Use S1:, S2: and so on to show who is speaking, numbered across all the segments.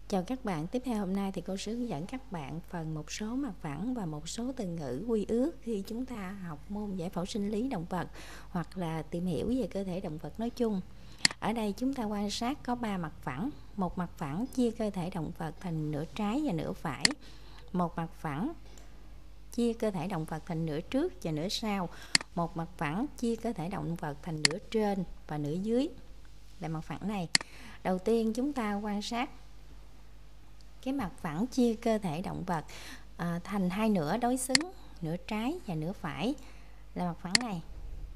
S1: Chào các bạn, tiếp theo hôm nay thì cô sẽ hướng dẫn các bạn phần một số mặt phẳng và một số từ ngữ quy ước khi chúng ta học môn giải phẫu sinh lý động vật hoặc là tìm hiểu về cơ thể động vật nói chung. Ở đây chúng ta quan sát có 3 mặt phẳng. Một mặt phẳng chia cơ thể động vật thành nửa trái và nửa phải. Một mặt phẳng chia cơ thể động vật thành nửa trước và nửa sau. Một mặt phẳng chia cơ thể động vật thành nửa trên và nửa dưới. Là mặt phẳng này. Đầu tiên chúng ta quan sát cái mặt phẳng chia cơ thể động vật thành hai nửa đối xứng, nửa trái và nửa phải, là mặt phẳng này.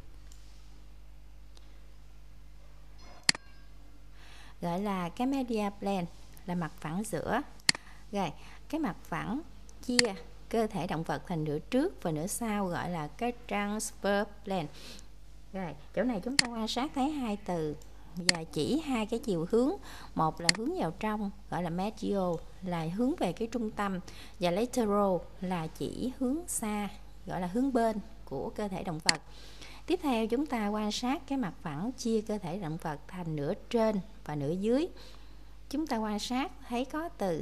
S1: Gọi là cái media plane, là mặt phẳng giữa. Rồi, cái mặt phẳng chia cơ thể động vật thành nửa trước và nửa sau gọi là cái transverse plane. Rồi, chỗ này chúng ta quan sát thấy hai từ và chỉ hai cái chiều hướng. Một là hướng vào trong gọi là medial, là hướng về cái trung tâm, và lateral là chỉ hướng xa gọi là hướng bên của cơ thể động vật. Tiếp theo chúng ta quan sát cái mặt phẳng chia cơ thể động vật thành nửa trên và nửa dưới. Chúng ta quan sát thấy có từ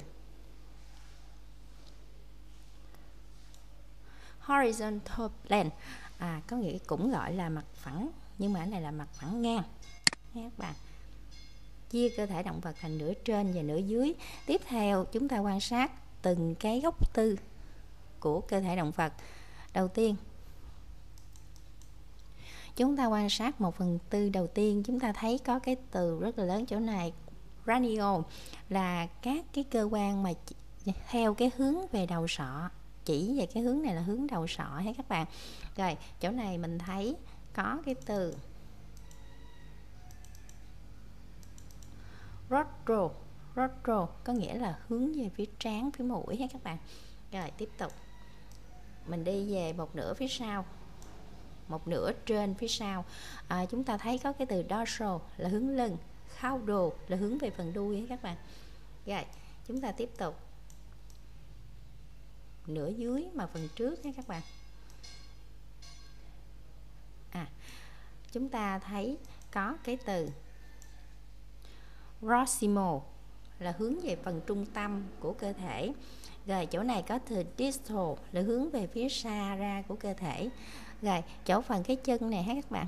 S1: horizontal plane, có nghĩa cũng gọi là mặt phẳng, nhưng mà cái này là mặt phẳng ngang nha các bạn. Chia cơ thể động vật thành nửa trên và nửa dưới. Tiếp theo chúng ta quan sát từng cái góc tư của cơ thể động vật. Đầu tiên chúng ta quan sát 1/4 đầu tiên, chúng ta thấy có cái từ rất là lớn chỗ này, cranial, là các cái cơ quan mà theo cái hướng về đầu sọ, chỉ về cái hướng này là hướng đầu sọ ha các bạn. Rồi chỗ này mình thấy có cái từ rostral, có nghĩa là hướng về phía trán, phía mũi ha các bạn. Rồi tiếp tục mình đi về một nửa phía sau, một nửa trên phía sau, chúng ta thấy có cái từ dorsal là hướng lưng, caudal là hướng về phần đuôi ha các bạn. Rồi chúng ta tiếp tục nửa dưới mà phần trước ha các bạn. Chúng ta thấy có cái từ proximal là hướng về phần trung tâm của cơ thể. Rồi chỗ này có từ distal là hướng về phía xa ra của cơ thể. Rồi chỗ phần cái chân này ha các bạn.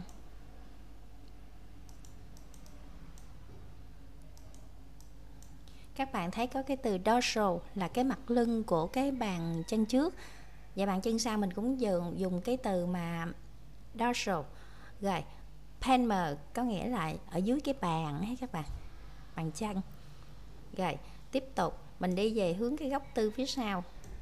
S1: Các bạn thấy có cái từ dorsal là cái mặt lưng của cái bàn chân trước, và bàn chân sau mình cũng dùng cái từ mà dorsal. Rồi palmar có nghĩa là ở dưới cái bàn ha các bạn, bàn chân. Rồi tiếp tục mình đi về hướng cái góc tư phía sau.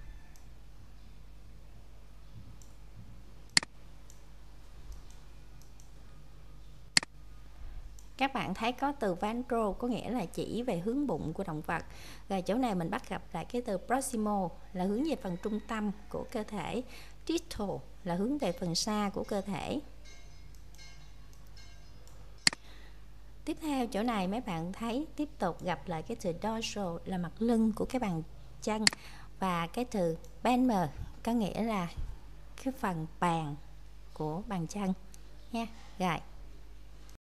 S1: Các bạn thấy có từ ventral có nghĩa là chỉ về hướng bụng của động vật. Rồi chỗ này mình bắt gặp lại cái từ proximal là hướng về phần trung tâm của cơ thể. Distal là hướng về phần xa của cơ thể. Tiếp theo chỗ này mấy bạn thấy tiếp tục gặp lại cái từ dorsal là mặt lưng của cái bàn chân, và cái từ palmar có nghĩa là cái phần bàn của bàn chân nha. Rồi